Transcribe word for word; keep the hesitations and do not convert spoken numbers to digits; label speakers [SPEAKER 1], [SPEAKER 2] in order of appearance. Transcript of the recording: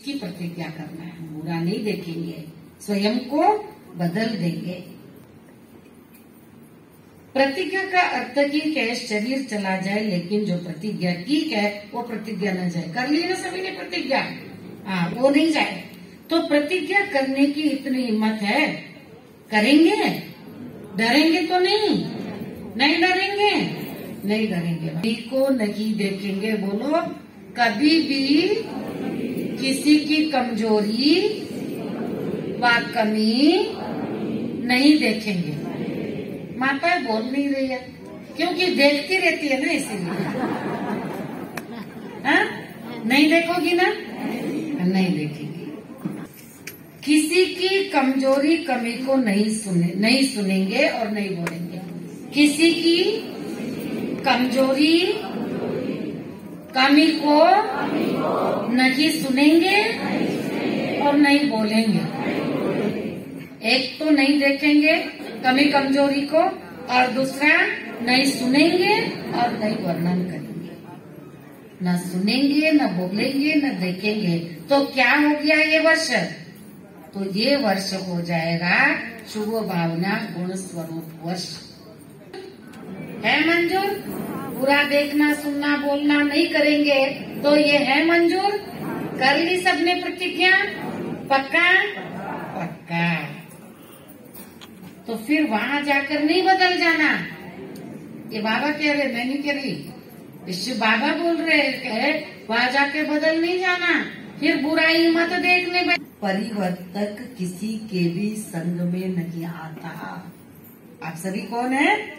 [SPEAKER 1] इसकी प्रतिज्ञा करना है। हम बुरा नहीं देखेंगे, स्वयं को बदल देंगे। प्रतिज्ञा का अर्थ की है शरीर चला जाए, लेकिन जो प्रतिज्ञा की है वो प्रतिज्ञा न जाए। कर ली ना सभी ने प्रतिज्ञा, हाँ वो नहीं जाए। तो प्रतिज्ञा करने की इतनी हिम्मत है, करेंगे? डरेंगे तो नहीं, नहीं डरेंगे, नहीं डरेंगे। किसी को नहीं देखेंगे, बोलो कभी भी किसी की कमजोरी व कमी नहीं देखेंगे। माता बोल नहीं रही है क्योंकि देखती रहती है ना, इसीलिए। हाँ नहीं देखोगी ना, नहीं देखेगी। किसी की कमजोरी कमी को नहीं सुने नहीं सुनेंगे और नहीं बोलेंगे। किसी की कमजोरी कमी को नहीं सुनेंगे और नहीं बोलेंगे। एक तो नहीं देखेंगे कमी कमजोरी को, और दूसरा नहीं सुनेंगे और नहीं वर्णन करेंगे। न सुनेंगे, न बोलेंगे, न देखेंगे, तो क्या हो गया ये वर्ष? तो ये वर्ष हो जाएगा शुभ भावना गुण स्वरूप वर्ष। है मंजूर? पूरा देखना, सुनना, बोलना नहीं करेंगे तो ये है मंजूर? कर ली सबने प्रतिज्ञा? पक्का? पक्का। तो फिर वहाँ जाकर नहीं बदल जाना। ये बाबा कह रहे, मैं नहीं कह रही, इससे बाबा बोल रहे हैं, वहाँ जाके बदल नहीं जाना, फिर बुराई मत देखने में। परिवर्तक किसी के भी संग में नहीं आता। आप सभी कौन है?